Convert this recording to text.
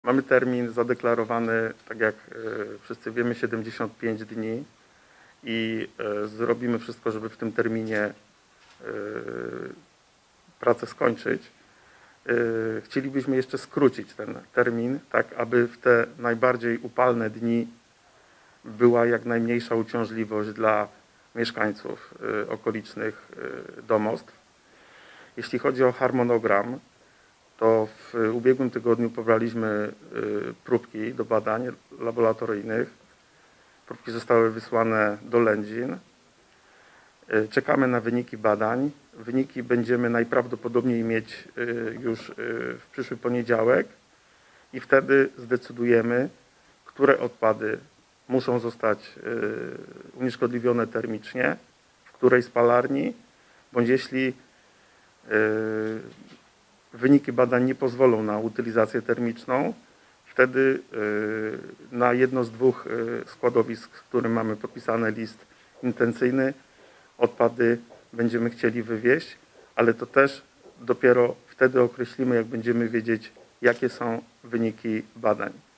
Mamy termin zadeklarowany, tak jak wszyscy wiemy, 75 dni i zrobimy wszystko, żeby w tym terminie pracę skończyć. Chcielibyśmy jeszcze skrócić ten termin, tak aby w te najbardziej upalne dni była jak najmniejsza uciążliwość dla mieszkańców okolicznych domostw. Jeśli chodzi o harmonogram, to w ubiegłym tygodniu pobraliśmy próbki do badań laboratoryjnych. Próbki zostały wysłane do Lędzin. Czekamy na wyniki badań. Wyniki będziemy najprawdopodobniej mieć już w przyszły poniedziałek i wtedy zdecydujemy, które odpady muszą zostać unieszkodliwione termicznie, w której spalarni, bądź jeśli wyniki badań nie pozwolą na utylizację termiczną, wtedy na jedno z dwóch składowisk, z którym mamy podpisany list intencyjny, odpady będziemy chcieli wywieźć, ale to też dopiero wtedy określimy, jak będziemy wiedzieć, jakie są wyniki badań.